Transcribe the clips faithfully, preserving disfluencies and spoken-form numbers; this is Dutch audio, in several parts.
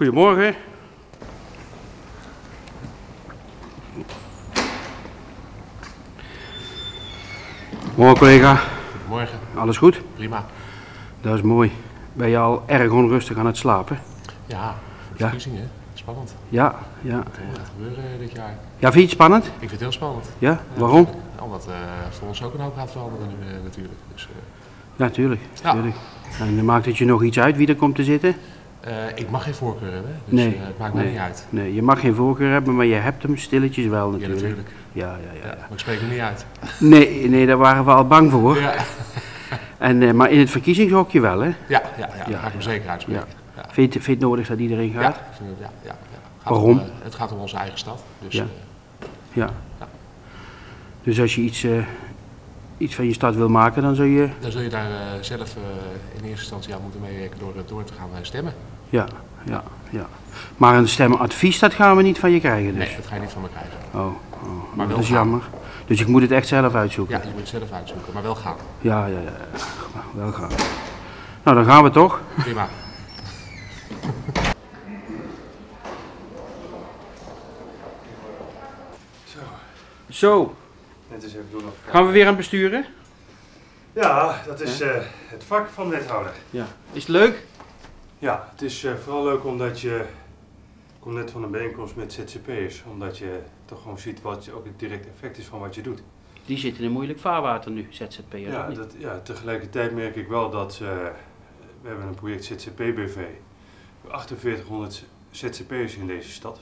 Goedemorgen. Morgen collega. Goedemorgen. Alles goed? Prima. Dat is mooi. Ben je al erg onrustig aan het slapen? Ja, de Ja. verkiezingen. Spannend. Ja, ja. Wat er gaat gebeuren dit jaar. Ja, vind je het spannend? Ik vind het heel spannend. Ja, Ja, waarom? Omdat uh, voor ons ook een hoop gaat veranderen nu uh, natuurlijk. Dus, uh, Ja, tuurlijk. Ja. tuurlijk. En maakt het je nog iets uit wie er komt te zitten? uh, ik mag geen voorkeur hebben, dus Nee, uh, het maakt mij nee. niet uit. Nee, je mag geen voorkeur hebben, maar je hebt hem stilletjes wel Ja, natuurlijk. natuurlijk. Ja, ja, ja. Ja, ja. maar ik spreek hem niet uit. Nee, nee, daar waren we al bang voor. Ja, En, uh, maar in het verkiezingshokje wel, hè? ja, ja, ja, Ja, daar ga ik me ja. zeker uitspreken. Ja. Vind je, het- vind je het nodig dat iedereen gaat? Ja, ik vind het, ja, ja, ja. Het gaat Waarom? Om, uh, het gaat om onze eigen stad. Dus, Ja. uh, Ja. Ja. Dus als je iets, uh, iets van je stad wil maken, dan zul je... dan zul je daar uh, zelf uh, in eerste instantie aan moeten meewerken door, door te gaan uh, stemmen. Ja, ja, ja. Maar een stemadvies, dat gaan we niet van je krijgen dus? Nee, dat ga je niet van me krijgen. Oh, oh. Maar wel dat is gaan. jammer. Dus ik moet het echt zelf uitzoeken? Ja, je moet het zelf uitzoeken, maar wel gaan. Ja, ja, ja. ja. Wel gaan. Nou, dan gaan we toch? Prima. Zo, Net eens even doen of... gaan we weer aan het besturen? Ja, dat is uh, het vak van wethouder. Ja. Is het leuk? Ja, het is uh, vooral leuk omdat je... Ik kom net van een bijeenkomst met Z Z P'ers, omdat je toch gewoon ziet wat ook het direct effect is van wat je doet. Die zitten in moeilijk vaarwater nu, Z Z P'er. Ja, dat, ja, tegelijkertijd merk ik wel dat uh, we hebben een project Z Z P B V. achtenveertighonderd Z Z P'ers in deze stad.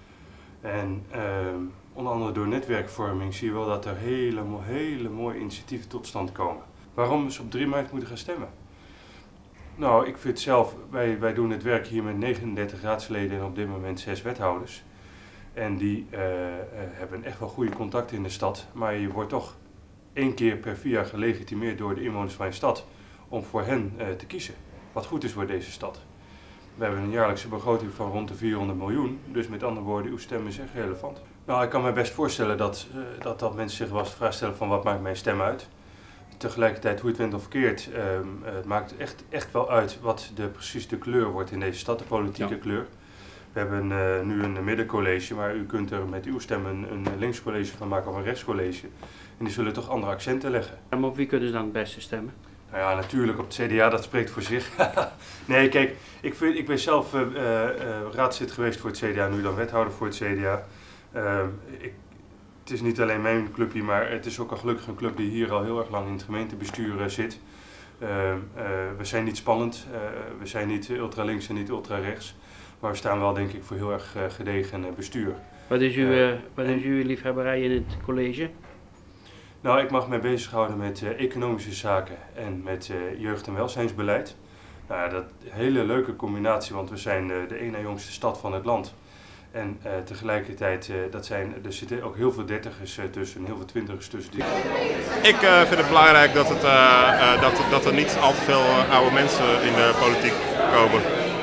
En uh, onder andere door netwerkvorming zie je wel dat er hele, mo hele mooie initiatieven tot stand komen. Waarom we op drie maart moeten gaan stemmen? Nou, ik vind zelf, wij, wij doen het werk hier met negenendertig raadsleden en op dit moment zes wethouders. En die uh, uh, hebben echt wel goede contacten in de stad, maar je wordt toch één keer per vier jaar gelegitimeerd door de inwoners van je stad om voor hen uh, te kiezen. Wat goed is voor deze stad. We hebben een jaarlijkse begroting van rond de vierhonderd miljoen, dus met andere woorden, uw stem is echt relevant. Nou, ik kan me best voorstellen dat, uh, dat, dat mensen zich wel eens de vraag stellen van wat maakt mijn stem uit. Tegelijkertijd, hoe het went of keert, uh, het maakt echt, echt wel uit wat de, precies de kleur wordt in deze stad, de politieke ja. kleur. We hebben uh, nu een middencollege, maar u kunt er met uw stem een, een linkscollege van maken of een rechtscollege. En die zullen toch andere accenten leggen. En op wie kunnen ze dan het beste stemmen? Nou ja, natuurlijk op het C D A, dat spreekt voor zich. Nee, kijk, ik, vind, ik ben zelf uh, uh, raadslid geweest voor het C D A, nu dan wethouder voor het C D A. Uh, ik, het is niet alleen mijn clubje, maar het is ook al gelukkig een club die hier al heel erg lang in het gemeentebestuur uh, zit. Uh, uh, we zijn niet spannend, uh, we zijn niet ultra links en niet ultra rechts. Maar we staan wel, denk ik, voor heel erg uh, gedegen uh, bestuur. Wat is, uw, Uh, uh, wat is uw liefhebberij in het college? Nou, ik mag mij bezighouden met uh, economische zaken en met uh, jeugd- en welzijnsbeleid. Nou, dat is een hele leuke combinatie, want we zijn uh, de één na jongste stad van het land. En uh, tegelijkertijd, uh, dat zijn, er zitten ook heel veel dertigers uh, tussen, heel veel twintigers tussen. Die... Ik uh, vind het belangrijk dat, het, uh, uh, dat, dat er niet al te veel uh, oude mensen in de politiek komen.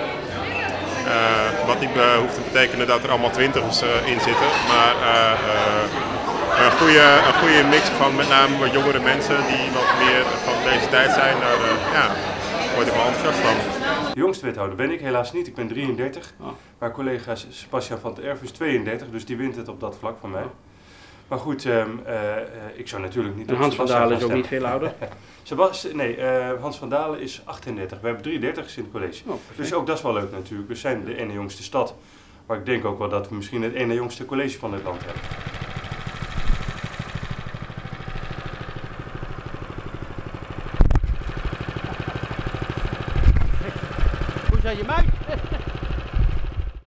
Uh, wat niet uh, hoeft te betekenen dat er allemaal twintigers uh, in zitten, maar uh, uh, een, goede, een goede mix van met name wat jongere mensen die wat meer van deze tijd zijn. Daar uh, ja, word ik wel enthousiast van. De jongste wethouder ben ik helaas niet, ik ben drieëndertig. Oh. Maar collega Sebastian van der Erf is tweeëndertig, dus die wint het op dat vlak van mij. Maar goed, um, uh, uh, ik zou natuurlijk niet... En Hans van Dalen is ook niet veel ouder? Sebast nee, uh, Hans van Dalen is achtendertig. We hebben drieëndertigers in het college. Oh, dus ook dat is wel leuk natuurlijk. We zijn de ene jongste stad. Maar ik denk ook wel dat we misschien het ene jongste college van het land hebben. Hoe zei je mij?